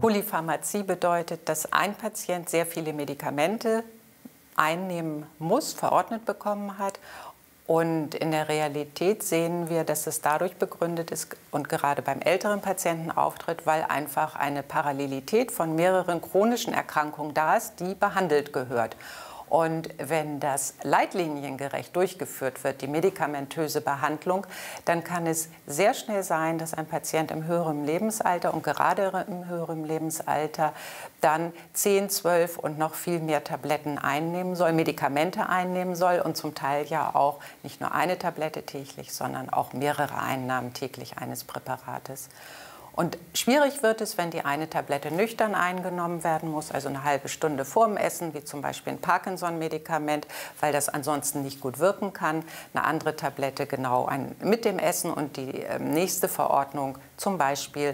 Polypharmazie bedeutet, dass ein Patient sehr viele Medikamente einnehmen muss, verordnet bekommen hat. Und in der Realität sehen wir, dass es dadurch begründet ist und gerade beim älteren Patienten auftritt, weil einfach eine Parallelität von mehreren chronischen Erkrankungen da ist, die behandelt gehört. Und wenn das leitliniengerecht durchgeführt wird, die medikamentöse Behandlung, dann kann es sehr schnell sein, dass ein Patient im höheren Lebensalter und gerade im höheren Lebensalter dann 10, 12 und noch viel mehr Tabletten einnehmen soll, Medikamente einnehmen soll und zum Teil ja auch nicht nur eine Tablette täglich, sondern auch mehrere Einnahmen täglich eines Präparates. Und schwierig wird es, wenn die eine Tablette nüchtern eingenommen werden muss, also eine halbe Stunde vor dem Essen, wie zum Beispiel ein Parkinson-Medikament, weil das ansonsten nicht gut wirken kann. Eine andere Tablette genau mit dem Essen und die nächste Verordnung zum Beispiel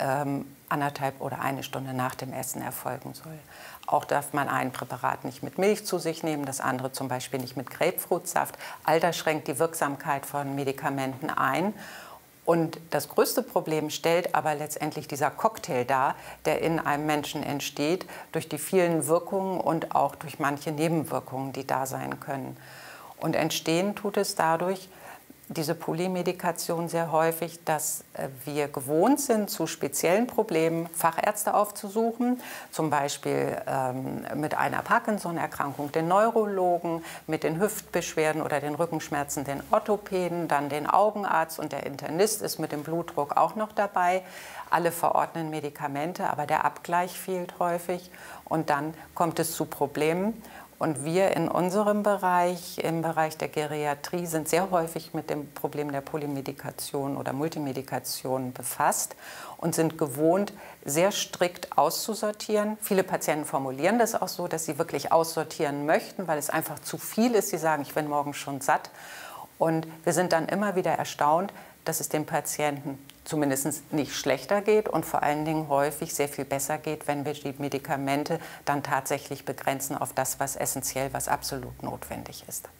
1,5 oder 1 Stunde nach dem Essen erfolgen soll. Auch darf man ein Präparat nicht mit Milch zu sich nehmen, das andere zum Beispiel nicht mit Grapefruitsaft. All das schränkt die Wirksamkeit von Medikamenten ein. Und das größte Problem stellt aber letztendlich dieser Cocktail dar, der in einem Menschen entsteht, durch die vielen Wirkungen und auch durch manche Nebenwirkungen, die da sein können. Und entstehen tut es dadurch, diese Polymedikation sehr häufig, dass wir gewohnt sind, zu speziellen Problemen Fachärzte aufzusuchen, zum Beispiel mit einer Parkinson-Erkrankung den Neurologen, mit den Hüftbeschwerden oder den Rückenschmerzen den Orthopäden, dann den Augenarzt und der Internist ist mit dem Blutdruck auch noch dabei. Alle verordnen Medikamente, aber der Abgleich fehlt häufig und dann kommt es zu Problemen. Und wir in unserem Bereich, im Bereich der Geriatrie, sind sehr häufig mit dem Problem der Polymedikation oder Multimedikation befasst und sind gewohnt, sehr strikt auszusortieren. Viele Patienten formulieren das auch so, dass sie wirklich aussortieren möchten, weil es einfach zu viel ist. Sie sagen, ich bin morgen schon satt. Und wir sind dann immer wieder erstaunt, dass es den Patienten zumindest nicht schlechter geht und vor allen Dingen häufig sehr viel besser geht, wenn wir die Medikamente dann tatsächlich begrenzen auf das, was essentiell, was absolut notwendig ist.